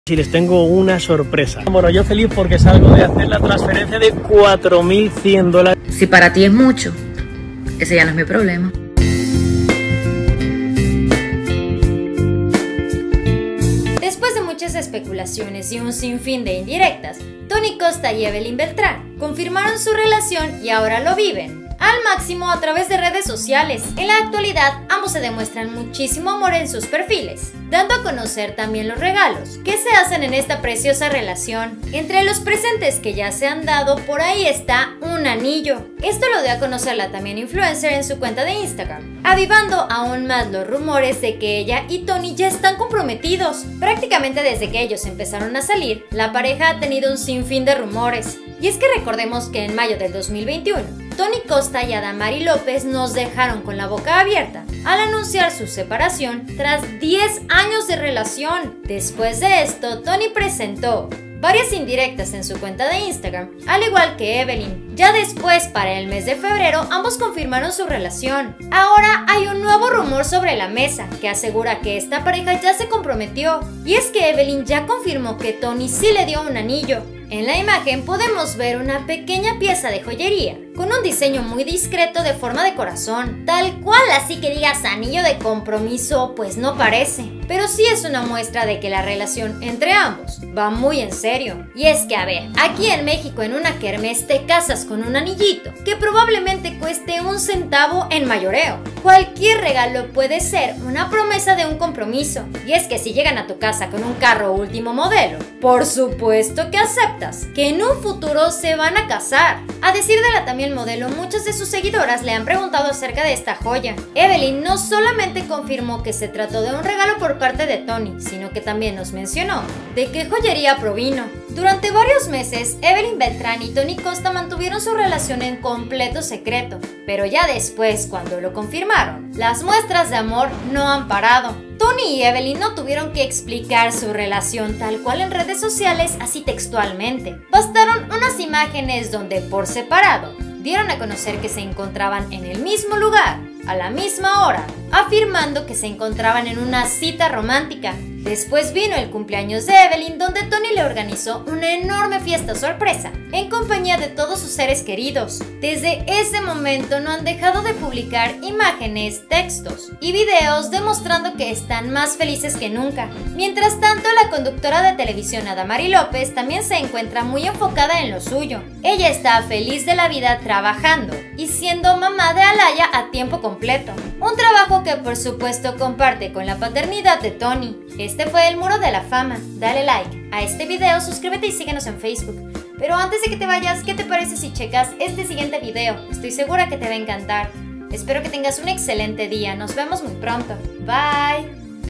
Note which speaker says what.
Speaker 1: Y les tengo una sorpresa. Bueno, yo feliz porque salgo de hacer la transferencia de $4.100.
Speaker 2: Si para ti es mucho, ese ya no es mi problema.
Speaker 3: Después de muchas especulaciones y un sinfín de indirectas, Tony Costa y Evelyn Beltrán confirmaron su relación y ahora lo viven al máximo a través de redes sociales. En la actualidad, ambos se demuestran muchísimo amor en sus perfiles, dando a conocer también los regalos que se hacen en esta preciosa relación. Entre los presentes que ya se han dado, por ahí está un anillo. Esto lo dio a conocer la también influencer en su cuenta de Instagram, avivando aún más los rumores de que ella y Tony ya están comprometidos. Prácticamente desde que ellos empezaron a salir, la pareja ha tenido un sinfín de rumores. Y es que recordemos que en mayo del 2021, Tony Costa y Adamari López nos dejaron con la boca abierta al anunciar su separación tras 10 años de relación. Después de esto, Tony presentó varias indirectas en su cuenta de Instagram, al igual que Evelyn. Ya después, para el mes de febrero, ambos confirmaron su relación. Ahora hay un nuevo rumor sobre la mesa que asegura que esta pareja ya se comprometió, y es que Evelyn ya confirmó que Tony sí le dio un anillo. En la imagen podemos ver una pequeña pieza de joyería con un diseño muy discreto de forma de corazón, tal cual, así que digas anillo de compromiso, pues no parece, pero sí es una muestra de que la relación entre ambos va muy en serio. Y es que, a ver, aquí en México en una kermés te casas con un anillito que probablemente cueste 1 centavo en mayoreo. Cualquier regalo puede ser una promesa de un compromiso, y es que si llegan a tu casa con un carro último modelo, por supuesto que aceptas que en un futuro se van a casar. A decir de la también modelo, muchas de sus seguidoras le han preguntado acerca de esta joya. Evelyn no solamente confirmó que se trató de un regalo por parte de Tony, sino que también nos mencionó de qué joyería provino. Durante varios meses, Evelyn Beltrán y Tony Costa mantuvieron su relación en completo secreto, pero ya después, cuando lo confirmaron, las muestras de amor no han parado. Tony y Evelyn no tuvieron que explicar su relación tal cual en redes sociales, así textualmente. Bastaron unas imágenes donde, por separado, dieron a conocer que se encontraban en el mismo lugar, a la misma hora, afirmando que se encontraban en una cita romántica. Después vino el cumpleaños de Evelyn, donde Tony le organizó una enorme fiesta sorpresa, en compañía de todos sus seres queridos. Desde ese momento no han dejado de publicar imágenes, textos y videos demostrando que están más felices que nunca. Mientras tanto, la conductora de televisión Adamari López también se encuentra muy enfocada en lo suyo. Ella está feliz de la vida trabajando y siendo mamá de Alaya a tiempo completo. Un trabajo que por supuesto comparte con la paternidad de Tony. Este fue el Muro de la Fama. Dale like a este video, suscríbete y síguenos en Facebook. Pero antes de que te vayas, ¿qué te parece si checas este siguiente video? Estoy segura que te va a encantar. Espero que tengas un excelente día. Nos vemos muy pronto. Bye.